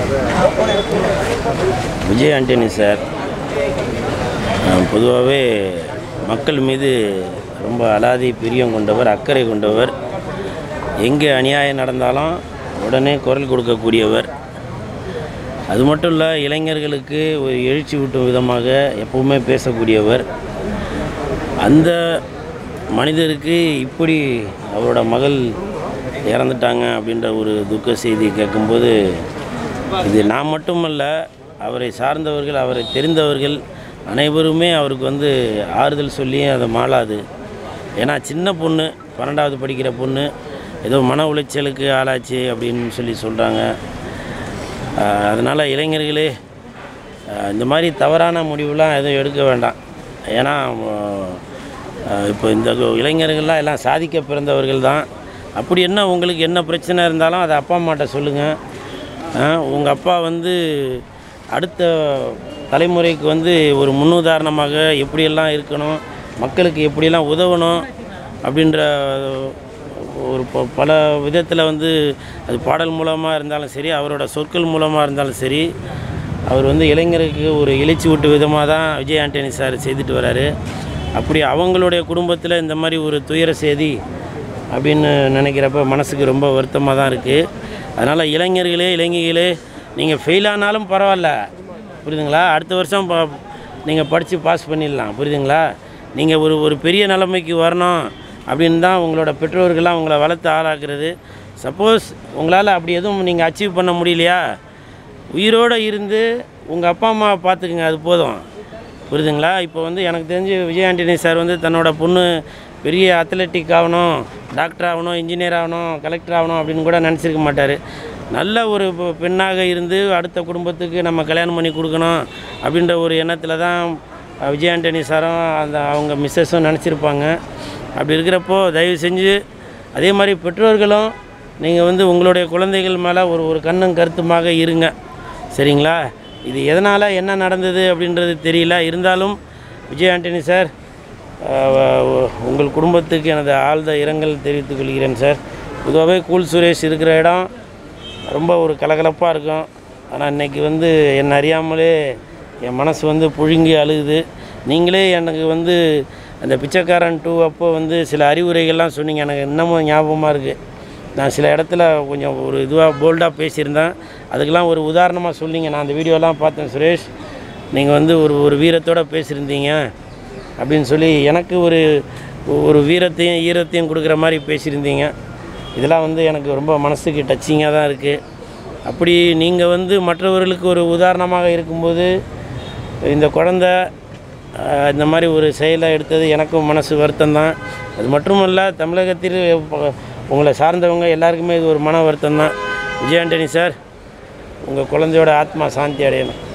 Vijay Antony sir பொதுவாகவே மக்கள் மீது ரொம்ப அலாதி பிரியம் கொண்டவர், அக்கறை கொண்டவர். எங்கே அநியாயம் நடந்தாலும் உடனே குரல் கொடுக்கக்கூடியவர். அது மட்டும் இல்லை, இளைஞர்களுக்கு ஒரு எழுச்சி ஊட்டும் விதமாக எப்பவுமே பேசக்கூடியவர். அந்த மனிதருக்கு இப்படி அவரோட மகள் இறந்துட்டாங்க அப்படின்ற ஒரு துக்க செய்தி கேட்கும்போது, இது நான் மட்டுமல்ல, அவரை சார்ந்தவர்கள், அவரை தெரிந்தவர்கள் அனைவருமே அவருக்கு ஆறுதல் சொல்லி அதை மாளாது. ஏன்னா சின்ன பொண்ணு, 12வது படிக்கிற பொண்ணு, ஏதோ மன உளைச்சலுக்கு ஆளாச்சு அப்படின்னு சொல்கிறாங்க. அதனால் இளைஞர்களே இந்த மாதிரி தவறான முடிவுலாம் எதுவும் எடுக்க வேண்டாம். ஏன்னா இப்போ இந்த இளைஞர்கள்லாம் எல்லாம் சாதிக்க பிறந்தவர்கள் தான். அப்படி என்ன உங்களுக்கு என்ன பிரச்சனை இருந்தாலும் அதை அப்பா அம்மாட்ட சொல்லுங்கள். உங்கள் அப்பா அடுத்த தலைமுறைக்கு ஒரு முன்னுதாரணமாக எப்படியெல்லாம் இருக்கணும், மக்களுக்கு எப்படியெல்லாம் உதவணும் அப்படின்ற ஒரு பல விதத்தில் அது பாடல் மூலமாக இருந்தாலும் சரி, அவரோட சொற்கள் மூலமாக இருந்தாலும் சரி, அவர் இளைஞருக்கு ஒரு எழுச்சி ஊட்டு விதமாக தான் விஜய் ஆண்டனி சார் செய்துட்டு வராரு. அப்படி அவங்களுடைய குடும்பத்தில் இந்த மாதிரி ஒரு துயர செய்தி அப்படின்னு நினைக்கிறப்ப மனசுக்கு ரொம்ப வருத்தமாக தான் இருக்குது. அதனால் இளைஞர்களே நீங்கள் ஃபெயில் ஆனாலும் பரவாயில்ல, புரியுதுங்களா? அடுத்த வருஷம் நீங்கள் படித்து பாஸ் பண்ணிடலாம், புரியுதுங்களா? நீங்கள் ஒரு பெரிய நிலைமைக்கு வரணும் அப்படின்னு தான் உங்களோட பெற்றோர்கள்லாம் உங்களை வளர்த்து ஆளாக்குறது. சப்போஸ் உங்களால் அப்படி எதுவும் நீங்கள் அச்சீவ் பண்ண முடியலையா, உயிரோடு இருந்து உங்கள் அப்பா அம்மாவை பார்த்துக்குங்க, அது போதும், புரியுதுங்களா? இப்போ எனக்கு தெரிஞ்சு விஜய் ஆண்டனி சார் தன்னோட பொண்ணு பெரிய அத்லெட்டிக் ஆகணும், டாக்டர் ஆகணும், இன்ஜினியர் ஆகணும், கலெக்டர் ஆகணும் அப்படின்னு கூட நினச்சிருக்க மாட்டார். நல்ல ஒரு பெண்ணாக இருந்து அடுத்த குடும்பத்துக்கு நம்ம கல்யாணம் பண்ணி கொடுக்கணும் அப்படின்ற ஒரு எண்ணத்தில் தான் விஜய் ஆண்டனி சாரும் அவங்க மிஸ்ஸஸும் நினச்சிருப்பாங்க. அப்படி இருக்கிறப்போ தயவு செஞ்சு அதே மாதிரி பெற்றோர்களும் நீங்கள் உங்களுடைய குழந்தைகள் மேலே ஒரு கண்ணும் கருத்துமாக இருங்க, சரிங்களா? இது எதனால் என்ன நடந்தது அப்படின்றது தெரியல. இருந்தாலும் விஜய் ஆண்டனி சார், உங்கள் குடும்பத்துக்கு எனது ஆழ்ந்த இரங்கல் தெரிவித்துக் கொள்கிறேன் சார். பொதுவாகவே கூல் சுரேஷ் இருக்கிற இடம் ரொம்ப ஒரு கலகலப்பாக இருக்கும். ஆனால் இன்றைக்கி என்னை அறியாமலே என் மனசு புழுங்கி அழுகுது. நீங்களே எனக்கு அந்த பிச்சைக்காரன் 2 அப்போ சில அறிவுரைகள்லாம் சொன்னீங்க, எனக்கு இன்னமும் ஞாபகமாக இருக்குது. நான் சில இடத்துல கொஞ்சம் ஒரு போல்டாக பேசியிருந்தேன், அதுக்கெல்லாம் ஒரு உதாரணமாக சொன்னீங்க. நான் அந்த வீடியோலாம் பார்த்தேன் சுரேஷ், நீங்கள் ஒரு வீரத்தோடு பேசியிருந்தீங்க அப்படின்னு சொல்லி எனக்கு ஒரு வீரத்தையும் ஈரத்தையும் கொடுக்குற மாதிரி பேசியிருந்தீங்க. இதெல்லாம் எனக்கு ரொம்ப மனசுக்கு டச்சிங்காக தான் இருக்குது. அப்படி நீங்கள் மற்றவர்களுக்கு ஒரு உதாரணமாக இருக்கும்போது இந்த குழந்தை இந்த மாதிரி ஒரு செயலை எடுத்தது எனக்கும் மனசு வருத்தம் தான். அது மட்டுமல்ல, தமிழகத்தில் உங்களை சார்ந்தவங்க எல்லாருக்குமே இது ஒரு மன வருத்தம் தான். விஜய் ஆண்டனி சார், உங்கள் குழந்தையோட ஆத்மா சாந்தி அடையணும்.